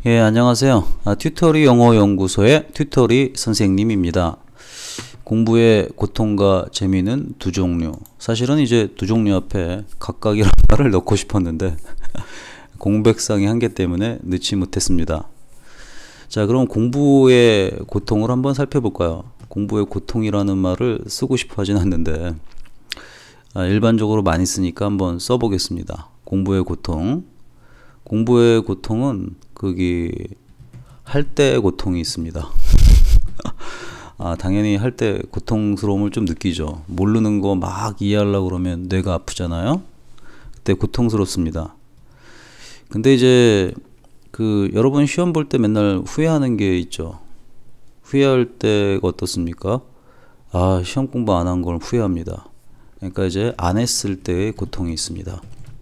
예, 안녕하세요. 튜터리 영어 연구소의 튜터리 선생님입니다. 공부의 고통과 재미는 두 종류. 사실은 이제 두 종류 앞에 각각이라는 말을 넣고 싶었는데 공백상의 한계 때문에 넣지 못했습니다. 자, 그럼 공부의 고통을 한번 살펴볼까요? 공부의 고통이라는 말을 쓰고 싶어 하진 않는데 일반적으로 많이 쓰니까 한번 써보겠습니다. 공부의 고통. 공부의 고통은 거기 할 때 고통이 있습니다. 당연히 할 때 고통스러움을 좀 느끼죠. 모르는 거 막 이해하려고 그러면 뇌가 아프잖아요. 그때 고통스럽습니다. 근데 이제 여러분 시험 볼 때 맨날 후회하는 게 있죠. 후회할 때가 어떻습니까? 시험 공부 안 한 걸 후회합니다. 그러니까 이제 안 했을 때의 고통이 있습니다.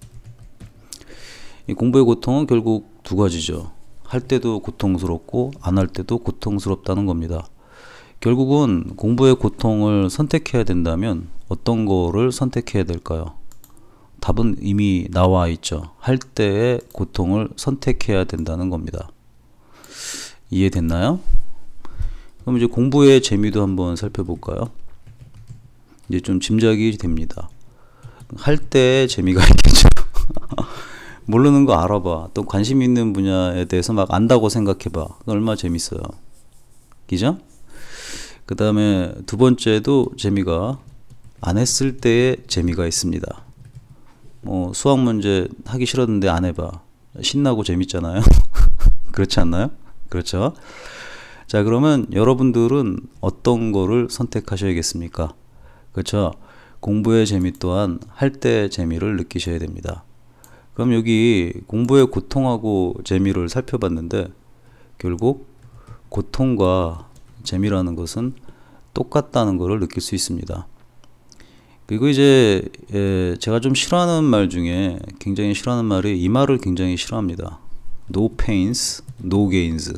이 공부의 고통은 결국 두 가지죠. 할 때도 고통스럽고 안 할 때도 고통스럽다는 겁니다. 결국은 공부의 고통을 선택해야 된다면 어떤 거를 선택해야 될까요? 답은 이미 나와 있죠. 할 때의 고통을 선택해야 된다는 겁니다. 이해됐나요? 그럼 이제 공부의 재미도 한번 살펴볼까요? 이제 좀 짐작이 됩니다. 할 때의 재미가 있겠죠. 모르는 거 알아봐. 또 관심 있는 분야에 대해서 막 안다고 생각해봐. 얼마나 재밌어요. 그죠? 그 다음에 두 번째도 재미가 안 했을 때의 재미가 있습니다. 수학 문제 하기 싫었는데 안 해봐. 신나고 재밌잖아요. 그렇지 않나요? 그렇죠? 자, 그러면 여러분들은 어떤 거를 선택하셔야겠습니까? 그렇죠? 공부의 재미 또한 할 때의 재미를 느끼셔야 됩니다. 그럼 여기 공부의 고통하고 재미를 살펴봤는데 결국 고통과 재미라는 것은 똑같다는 것을 느낄 수 있습니다. 그리고 이제 제가 좀 싫어하는 말 중에 굉장히 싫어하는 말이 이 말을 굉장히 싫어합니다. No pains, no gains.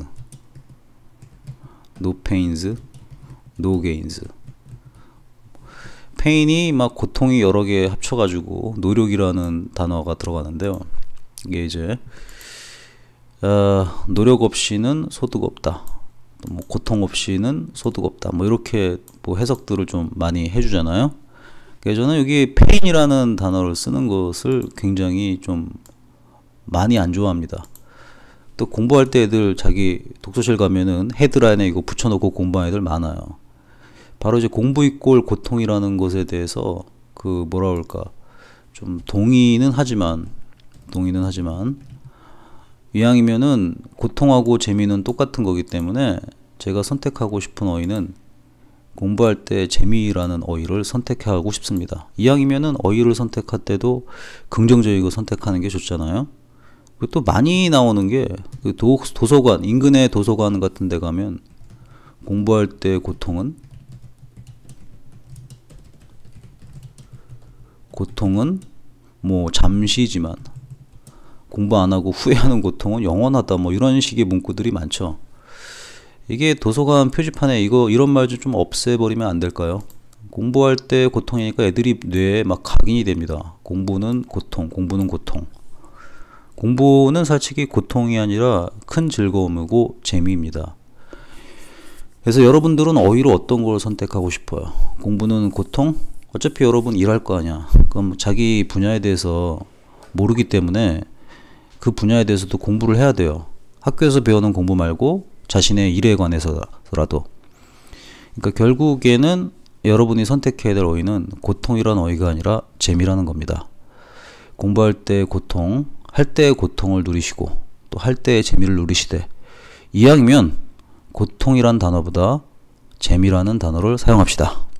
No pains, no gains. 페인이 막 고통이 여러 개 합쳐가지고 노력이라는 단어가 들어가는데요. 이게 이제 노력 없이는 소득 없다. 뭐 고통 없이는 소득 없다. 뭐 이렇게 뭐 해석들을 좀 많이 해주잖아요. 그래서 저는 여기 페인이라는 단어를 쓰는 것을 굉장히 좀 많이 안 좋아합니다. 또 공부할 때 애들 자기 독서실 가면은 헤드라인에 이거 붙여놓고 공부하는 애들 많아요. 바로 이제 공부 이꼴 고통이라는 것에 대해서 뭐라 그럴까 좀 동의는 하지만 이왕이면은 고통하고 재미는 똑같은 거기 때문에 제가 선택하고 싶은 어휘는 공부할 때 재미라는 어휘를 선택하고 싶습니다. 이왕이면은 어휘를 선택할 때도 긍정적이고 선택하는 게 좋잖아요. 그리고 또 많이 나오는 게 도서관, 인근의 도서관 같은 데 가면 공부할 때 고통은 뭐 잠시지만 공부 안 하고 후회하는 고통은 영원하다, 뭐 이런 식의 문구들이 많죠. 이게 도서관 표지판에 이런 말 좀 없애버리면 안 될까요? 공부할 때 고통이니까 애들이 뇌에 막 각인이 됩니다. 공부는 고통, 공부는 고통. 공부는 솔직히 고통이 아니라 큰 즐거움이고 재미입니다. 그래서 여러분들은 어휘로 어떤 걸 선택하고 싶어요? 공부는 고통? 어차피 여러분 일할 거 아니야. 그럼 자기 분야에 대해서 모르기 때문에 그 분야에 대해서도 공부를 해야 돼요. 학교에서 배우는 공부 말고 자신의 일에 관해서라도. 그러니까 결국에는 여러분이 선택해야 될 어휘는 고통이라는 어휘가 아니라 재미라는 겁니다. 공부할 때 고통, 할 때의 고통을 누리시고 또 할 때의 재미를 누리시되 이왕이면 고통이란 단어보다 재미라는 단어를 사용합시다.